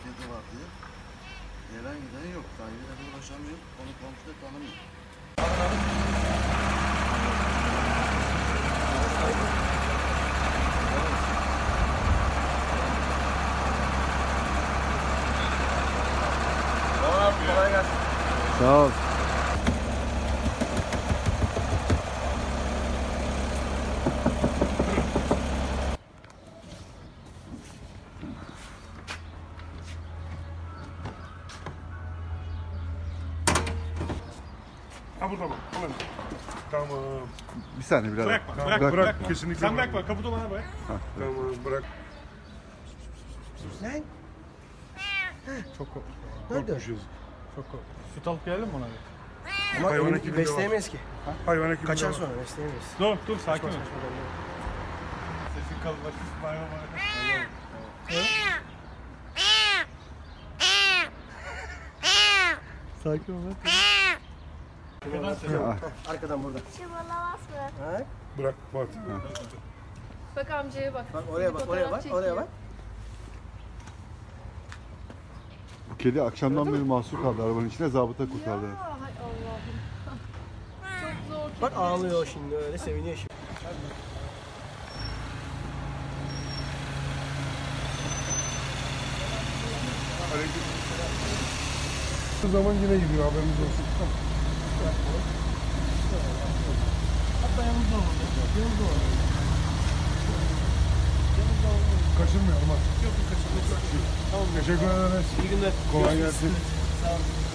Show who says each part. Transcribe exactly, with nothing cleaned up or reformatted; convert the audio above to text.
Speaker 1: kedi var diye. Gelen giden yok. Sahibiyle ulaşamıyor. Onu komşu tanımıyor.
Speaker 2: Tamam, kolay gelsin.
Speaker 3: Sağ ol.
Speaker 2: Ha burada bak. Tamam. Tamam.
Speaker 3: Bir saniye birader.
Speaker 2: Bırakma,
Speaker 3: Tamam,
Speaker 2: bırak, bırak,
Speaker 3: bırakma.
Speaker 2: bırak. Kesinlikle Sen bırakma, kaputu bana bırak.
Speaker 3: Ha,
Speaker 2: tamam, bırak.
Speaker 4: Lan
Speaker 2: Çok
Speaker 4: nerede?
Speaker 2: korkmuşuz.
Speaker 5: Çok süt alıp gelelim mi ona?
Speaker 4: Ama
Speaker 2: Hayvan
Speaker 4: elim
Speaker 2: hekiminde
Speaker 4: besleyemeyiz ki.
Speaker 2: Hayvan hekiminde
Speaker 4: Kaçar
Speaker 2: var.
Speaker 4: sonra besleyemeyiz.
Speaker 5: Dur dur sakin ol.
Speaker 4: Saçma saçma dönüyor.
Speaker 5: Sesin kalınlaşmış. Hayvan var. Sakin ol lan.
Speaker 4: Arkadan söyle. Arkadan burada.
Speaker 6: Çıbalamaz mı?
Speaker 4: Ha?
Speaker 2: Bırak, bak.
Speaker 6: Bak amcaya bak.
Speaker 4: Bak oraya bak, oraya bak, oraya bak.
Speaker 3: Bu kedi akşamdan beri mahsur kaldı arabanın içine, zabıta kurtardı.
Speaker 6: Ya hay Allah'ım. Çok zor.
Speaker 4: Bak ağlıyor şimdi öyle seviniyor şimdi.
Speaker 2: Bu zaman yine gidiyor, haberiniz olsun.
Speaker 4: Hatta yanımızda olun. Yanımızda olun.
Speaker 2: Kaçırmayalım ha. Yok, kaçırmayalım. Tamam, teşekkür ederiz.
Speaker 4: İyi günler.
Speaker 2: Kolay gelsin.
Speaker 4: Sağ olun.